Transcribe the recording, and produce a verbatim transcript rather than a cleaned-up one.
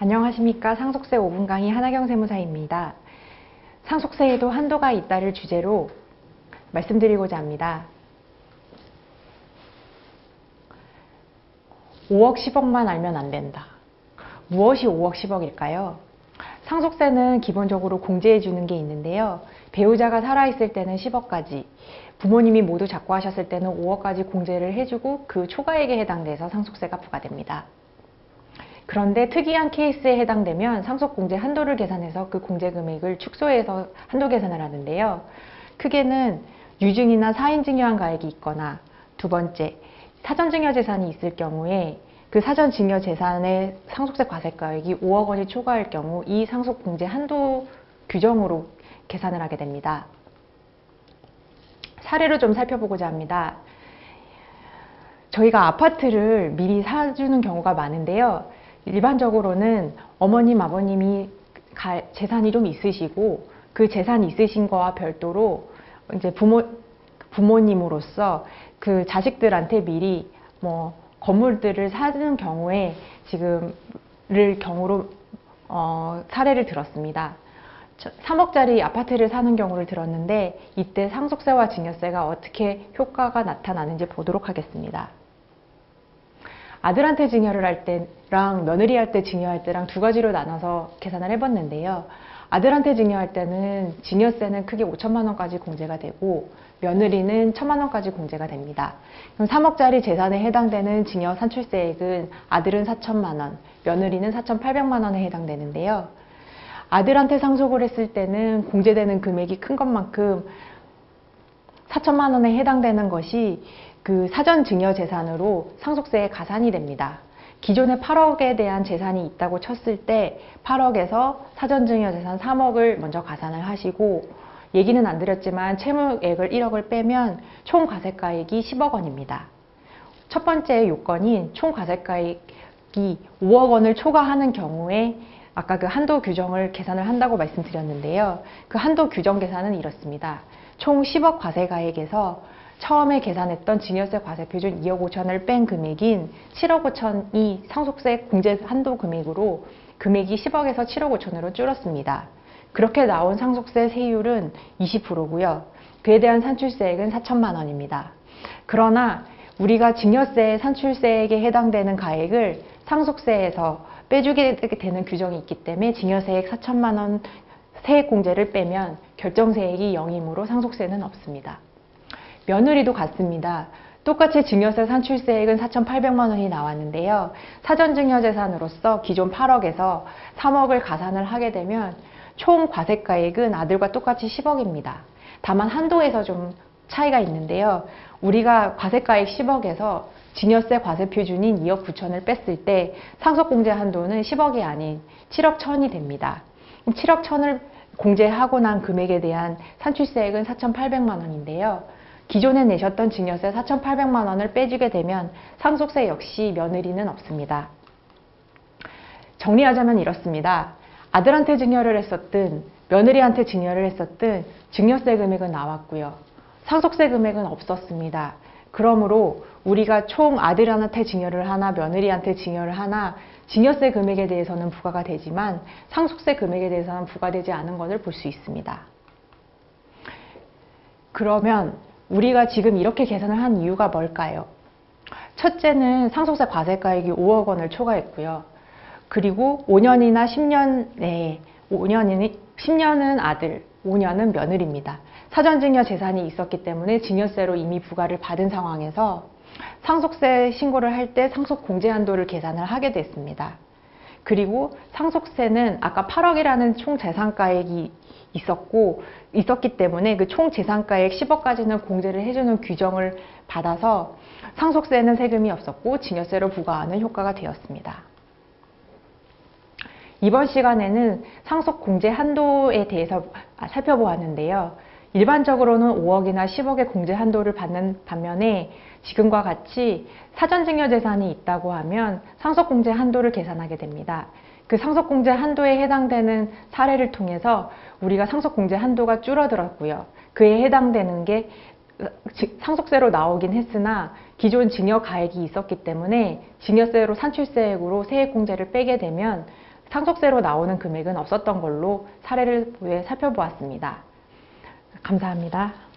안녕하십니까. 상속세 오 분 강의 한하경 세무사입니다. 상속세에도 한도가 있다를 주제로 말씀드리고자 합니다. 오억 십억만 알면 안 된다. 무엇이 오억 십억일까요? 상속세는 기본적으로 공제해 주는 게 있는데요. 배우자가 살아있을 때는 십억까지, 부모님이 모두 작고하셨을 때는 오억까지 공제를 해주고 그 초과액에 해당돼서 상속세가 부과됩니다. 그런데 특이한 케이스에 해당되면 상속공제 한도를 계산해서 그 공제 금액을 축소해서 한도 계산을 하는데요. 크게는 유증이나 사인증여한 가액이 있거나, 두 번째, 사전증여재산이 있을 경우에 그 사전증여재산의 상속세 과세가액이 오억 원이 초과할 경우 이 상속공제 한도 규정으로 계산을 하게 됩니다. 사례를 좀 살펴보고자 합니다. 저희가 아파트를 미리 사주는 경우가 많은데요. 일반적으로는 어머님, 아버님이 재산이 좀 있으시고 그 재산이 있으신 거와 별도로 이제 부모, 부모님으로서 그 자식들한테 미리 뭐 건물들을 사는 경우에 지금을 경우로 어, 사례를 들었습니다. 삼억짜리 아파트를 사는 경우를 들었는데 이때 상속세와 증여세가 어떻게 효과가 나타나는지 보도록 하겠습니다. 아들한테 증여를 할 때랑 며느리 할 때 증여할 때랑 두 가지로 나눠서 계산을 해봤는데요. 아들한테 증여할 때는 증여세는 크게 오천만 원까지 공제가 되고 며느리는 천만 원까지 공제가 됩니다. 그럼 삼억짜리 재산에 해당되는 증여 산출세액은 아들은 사천만 원, 며느리는 사천팔백만 원에 해당되는데요. 아들한테 상속을 했을 때는 공제되는 금액이 큰 것만큼 사천만 원에 해당되는 것이 그 사전증여재산으로 상속세에 가산이 됩니다. 기존에 팔억에 대한 재산이 있다고 쳤을 때 팔억에서 사전증여재산 삼억을 먼저 가산을 하시고, 얘기는 안 드렸지만 채무액을 일억을 빼면 총 과세가액이 십억 원입니다. 첫 번째 요건인 총 과세가액이 오억 원을 초과하는 경우에 아까 그 한도 규정을 계산을 한다고 말씀드렸는데요. 그 한도 규정 계산은 이렇습니다. 총 십억 과세가액에서 처음에 계산했던 증여세 과세 표준 이억 오천을 뺀 금액인 칠억 오천이 상속세 공제 한도 금액으로 금액이 십억에서 칠억 오천으로 줄었습니다. 그렇게 나온 상속세 세율은 이십 퍼센트고요. 그에 대한 산출세액은 사천만 원입니다. 그러나 우리가 증여세 산출세액에 해당되는 가액을 상속세에서 빼주게 되는 규정이 있기 때문에 증여세액 사천만 원 세액 공제를 빼면 결정세액이 영이므로 상속세는 없습니다. 며느리도 같습니다. 똑같이 증여세 산출세액은 사천팔백만 원이 나왔는데요. 사전증여재산으로서 기존 팔억에서 삼억을 가산을 하게 되면 총 과세가액은 아들과 똑같이 십억입니다. 다만 한도에서 좀 차이가 있는데요. 우리가 과세가액 십억에서 증여세 과세 표준인 이억 구천을 뺐을 때 상속공제 한도는 십억이 아닌 칠억 천이 됩니다. 칠억 천을 공제하고 난 금액에 대한 산출세액은 사천팔백만 원인데요. 기존에 내셨던 증여세 사천팔백만 원을 빼주게 되면 상속세 역시 며느리는 없습니다. 정리하자면 이렇습니다. 아들한테 증여를 했었든 며느리한테 증여를 했었든 증여세 금액은 나왔고요. 상속세 금액은 없었습니다. 그러므로 우리가 총 아들한테 증여를 하나 며느리한테 증여를 하나 증여세 금액에 대해서는 부과가 되지만 상속세 금액에 대해서는 부과되지 않은 것을 볼 수 있습니다. 그러면 우리가 지금 이렇게 계산을 한 이유가 뭘까요? 첫째는 상속세 과세가액이 오억 원을 초과했고요. 그리고 오 년이나 십 년 내에 오 년이, 십 년은 아들, 오 년은 며느리입니다. 사전증여 재산이 있었기 때문에 증여세로 이미 부과를 받은 상황에서 상속세 신고를 할 때 상속공제 한도를 계산을 하게 됐습니다. 그리고 상속세는 아까 팔억이라는 총 재산가액이 있었고 있었기 때문에 그 총 재산가액 십억까지는 공제를 해주는 규정을 받아서 상속세는 세금이 없었고 증여세로 부과하는 효과가 되었습니다. 이번 시간에는 상속공제 한도에 대해서 살펴보았는데요. 일반적으로는 오억이나 십억의 공제 한도를 받는 반면에 지금과 같이 사전증여재산이 있다고 하면 상속공제 한도를 계산하게 됩니다. 그 상속공제 한도에 해당되는 사례를 통해서 우리가 상속공제 한도가 줄어들었고요. 그에 해당되는 게 상속세로 나오긴 했으나 기존 증여 가액이 있었기 때문에 증여세로 산출세액으로 세액공제를 빼게 되면 상속세로 나오는 금액은 없었던 걸로 사례를 살펴보았습니다. 감사합니다.